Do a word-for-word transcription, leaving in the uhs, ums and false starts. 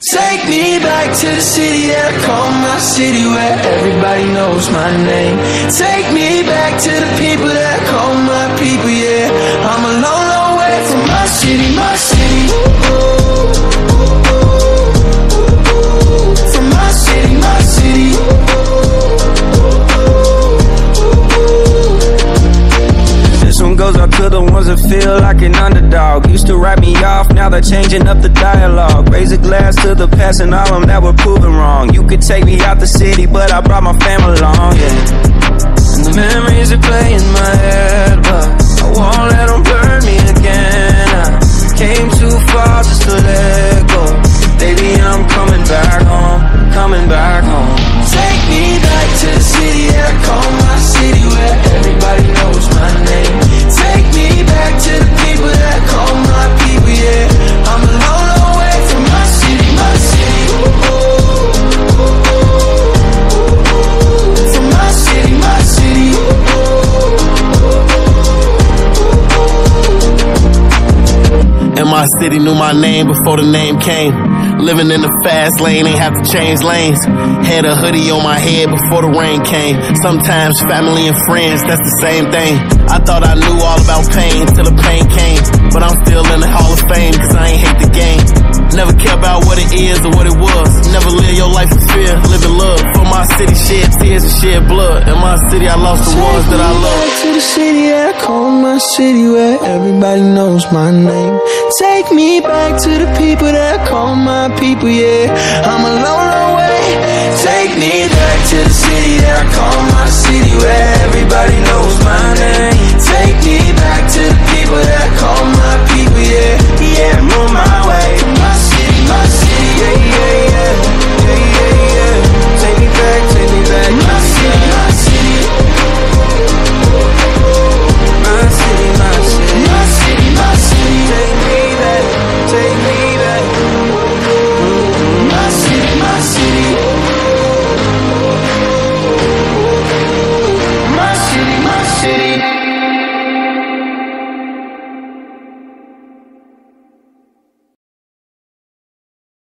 Take me back to the city that I call my city, where everybody knows my name. Take me back to the people that I call my people, yeah. I'm a long, long way from my city, my city. From my city, my city. This one goes out to the ones that feel like an underdog. Used to write me off, now they're changing up the dialogue. Raise a glass to the past and all them that were proven wrong. You could take me out the city, but I brought my family along, yeah. And the memories are playing in my head, but I won't let them burn me again. I came too far just to let go. Baby, I'm coming back home, coming back home. Take me back to the city that I call my city, where everybody knows my name. Take me back to the people that I call my people, yeah. I'm a long, long way from my city, my city. From my city, my city. And my city knew my name before the name came. Living in the fast lane, ain't have to change lanes. Had a hoodie on my head before the rain came. Sometimes family and friends, that's the same thing. I thought I knew all about pain till the pain came. But I'm still in the Hall of Fame, cause I ain't hate the game. Never care about what it is or what it was. Never live your life in fear, live in love. For my city, shed tears and shed blood. In my city, I lost the ones that I love. Take me back to the city that I call my city, where everybody knows my name. Take me back to the people that I call my people, yeah. I'm a long, long way. Take me back to the city that I call my city, where everybody knows my name. Take me back to the people that I call my